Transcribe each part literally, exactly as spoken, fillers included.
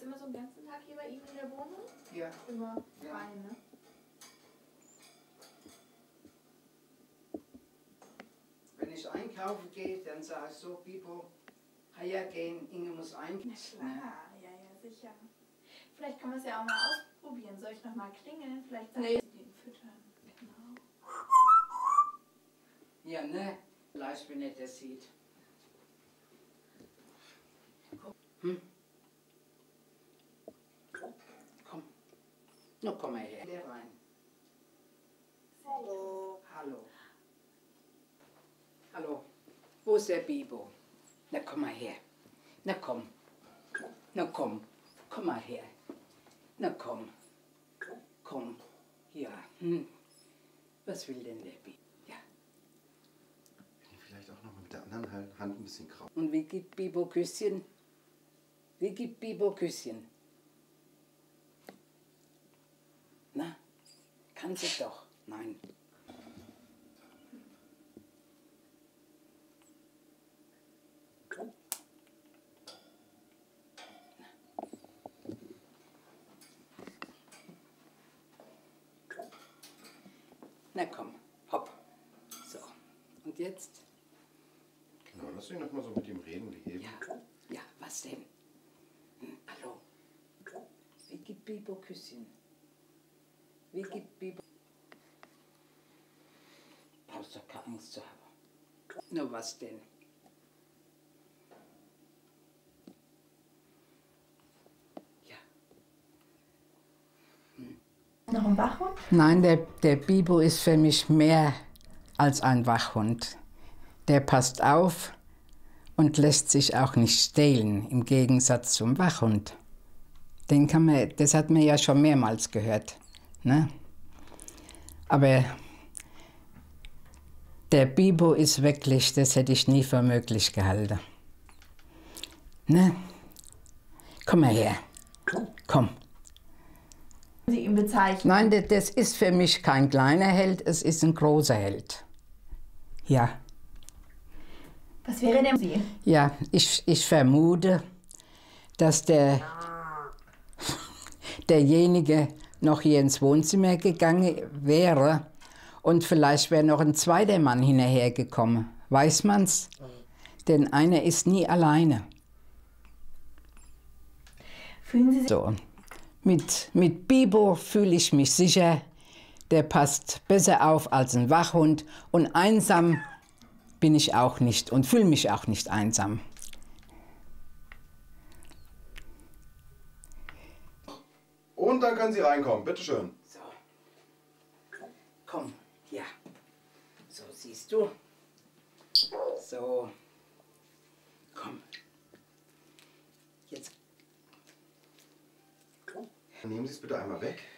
immer so einen ganzen Tag hier bei Ihnen in der Wohnung? Ja. Immer Ja. frei, ne? Wenn ich einkaufen gehe, dann sage ich so, Bibo, hergehen, Inge muss einkaufen. Na klar, ja, ja, sicher. Vielleicht kann man es ja auch mal ausprobieren. Soll ich noch mal klingeln? Vielleicht sagen Nee. Sie den füttern. Genau. Ja, ne? Vielleicht, wenn er das sieht. Hm? Komm. Na, komm mal her. Der rein. Hallo. Hallo. Hallo. Wo ist der Bibo? Na, komm mal her. Na, komm. Na, komm. Komm mal her. Na, komm. Komm. Ja. Hm. Was will denn der Bibo? Ja. Vielleicht auch noch mal mit der anderen Hand ein bisschen grau. Und wie gibt Bibo Küsschen? Wie gibt Bibo Küsschen? Na, kann sie doch. Nein. Na komm, hopp. So, und jetzt? Genau, lass dich noch mal so mit ihm reden wie eben. Ja, ja, was denn? Hm, hallo? Wie gibt Bibo Küsschen? Wie gibt Bibo... Brauchst doch keine Angst zu haben. Na, was denn? Ja. Hm. Noch ein Wachhund? Nein, der, der Bibo ist für mich mehr als ein Wachhund. Der passt auf und lässt sich auch nicht stehlen, im Gegensatz zum Wachhund. Den kann man, das hat man ja schon mehrmals gehört. Ne? Aber der Bibo ist wirklich, das hätte ich nie für möglich gehalten. Ne? Komm mal her. Komm. Sie ihn bezeichnen? Nein, das, das ist für mich kein kleiner Held, es ist ein großer Held. Ja. Was wäre denn Sie? Ja, ich, ich vermute, dass der, derjenige noch hier ins Wohnzimmer gegangen wäre und vielleicht wäre noch ein zweiter Mann hinterhergekommen. Weiß man's? Denn einer ist nie alleine. Fühlen Sie sich... So. Mit, mit Bibo fühle ich mich sicher, der passt besser auf als ein Wachhund und einsam bin ich auch nicht und fühle mich auch nicht einsam. Und dann können Sie reinkommen, bitteschön. So, komm, ja, so siehst du, so, komm, jetzt. Nehmen Sie es bitte einmal weg.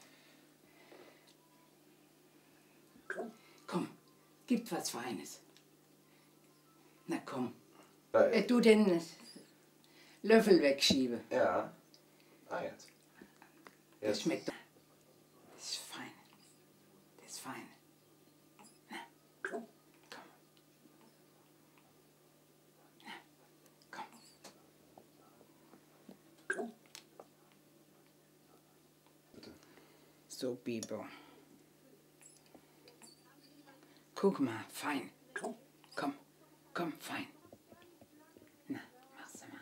Komm, gibt was Feines. Na komm. Äh, Äh, du den Löffel wegschiebe. Ja. Ah, jetzt. Das Jetzt. schmeckt doch. Das ist fein. Das ist fein. Na, komm. Na, komm. Bitte. So, Bibo. Guck mal, fein. Komm, komm, fein. Na, mach's mal.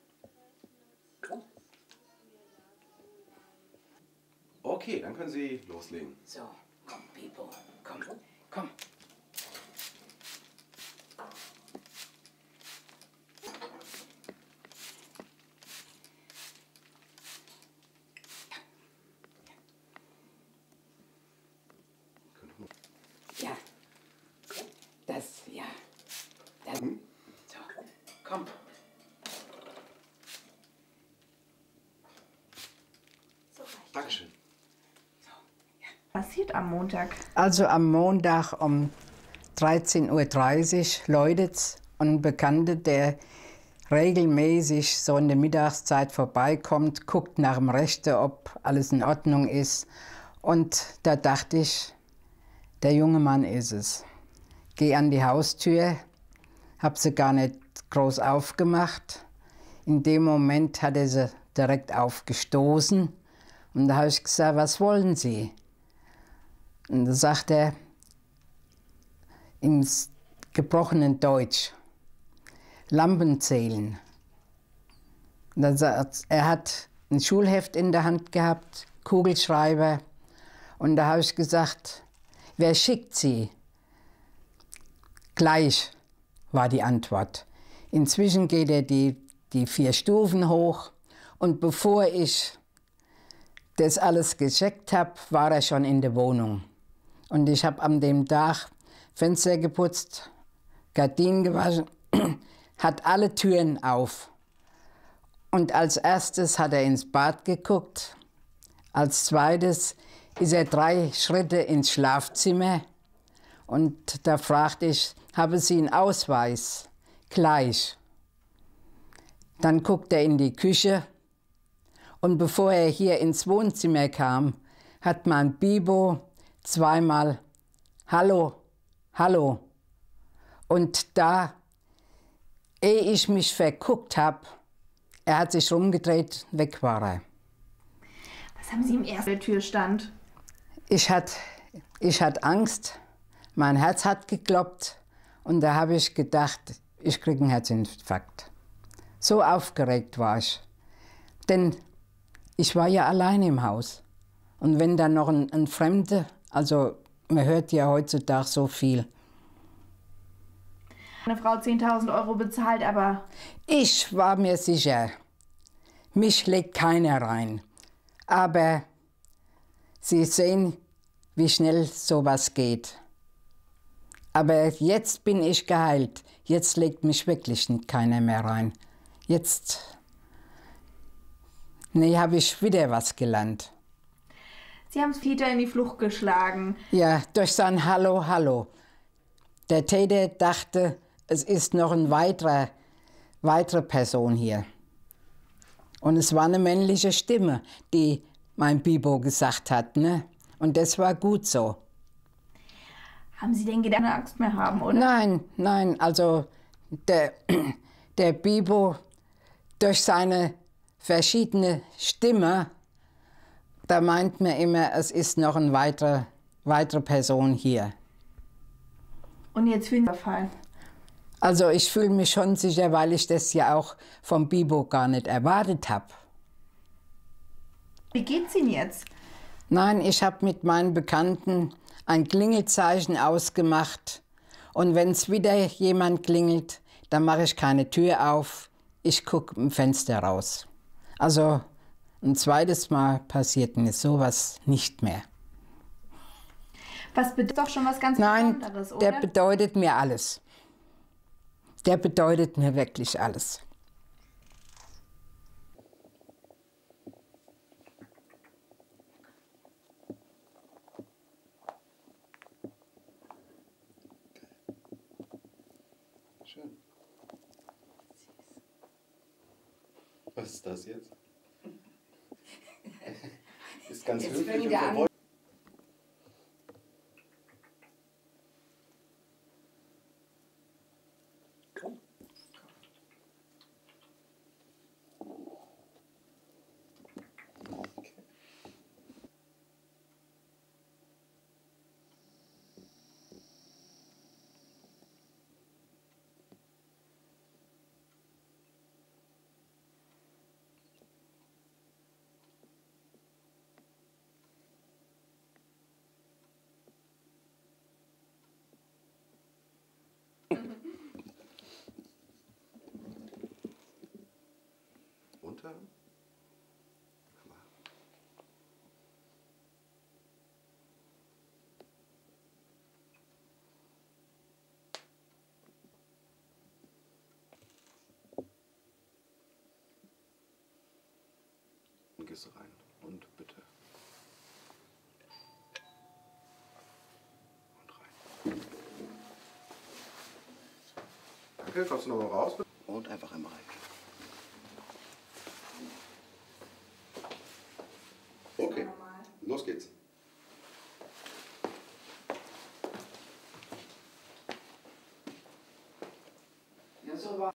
Okay, dann können Sie loslegen. So, komm, Bibo, komm, komm. Ja, das, ja. Das. Hm? So, komm. So reicht. Dankeschön. Passiert am Montag? Also am Montag um dreizehn Uhr dreißig läutet's und ein Bekannter, der regelmäßig so in der Mittagszeit vorbeikommt, guckt nach dem Rechten, ob alles in Ordnung ist. Und da dachte ich, der junge Mann ist es. Geh an die Haustür, hab sie gar nicht groß aufgemacht. In dem Moment hat er sie direkt aufgestoßen. Und da habe ich gesagt, was wollen Sie? Und da sagt er im gebrochenen Deutsch, Lampen zählen. Und dann sagt, er hat ein Schulheft in der Hand gehabt, Kugelschreiber. Und da habe ich gesagt, wer schickt Sie? Gleich, war die Antwort. Inzwischen geht er die, die vier Stufen hoch. Und bevor ich das alles gecheckt habe, war er schon in der Wohnung. Und ich habe an dem Tag Fenster geputzt, Gardinen gewaschen, hat alle Türen auf. Und als erstes hat er ins Bad geguckt. Als zweites ist er drei Schritte ins Schlafzimmer. Und da fragte ich, haben Sie einen Ausweis? Gleich. Dann guckt er in die Küche. Und bevor er hier ins Wohnzimmer kam, hat mein Bibo zweimal Hallo, Hallo. Und da, ehe ich mich verguckt habe, er hat sich rumgedreht, weg war er. Was haben Sie im ersten der Tür stand? Ich hatte ich hatte Angst, mein Herz hat geklopft und da habe ich gedacht, ich kriege einen Herzinfarkt. So aufgeregt war ich. Denn ich war ja allein im Haus. Und wenn dann noch ein, ein Fremder, also man hört ja heutzutage so viel. Eine Frau zehntausend Euro bezahlt, aber... Ich war mir sicher, mich legt keiner rein. Aber Sie sehen, wie schnell sowas geht. Aber jetzt bin ich geheilt. Jetzt legt mich wirklich keiner mehr rein. Jetzt, nee, habe ich wieder was gelernt. Sie haben Peter in die Flucht geschlagen. Ja, durch sein Hallo, Hallo. Der Täter dachte, es ist noch eine weitere, weitere Person hier. Und es war eine männliche Stimme, die mein Bibo gesagt hat, ne? Und das war gut so. Haben Sie denn gedacht, keine Angst mehr haben, oder? Nein, nein, also der, der Bibo durch seine verschiedene Stimme, da meint man immer, es ist noch eine weitere, weitere Person hier. Und jetzt fühlen Sie den Fall. Also ich fühle mich schon sicher, weil ich das ja auch vom Bibo gar nicht erwartet habe. Wie geht's Ihnen jetzt? Nein, ich habe mit meinen Bekannten ein Klingelzeichen ausgemacht. Und wenn es wieder jemand klingelt, dann mache ich keine Tür auf. Ich gucke im Fenster raus. Also ein zweites Mal passiert mir sowas nicht mehr. Was bedeutet doch schon was ganz Nein, Besonderes, oder? der bedeutet mir alles. Der bedeutet mir wirklich alles. Schön. Was ist das jetzt? Ist ganz Jetzt höflich fängt und er an. verbeult. Runter. Und gehst rein. Und bitte. Und rein. Danke, kommst du nochmal raus? Und einfach einmal rein. Okay, los geht's. Ja, so war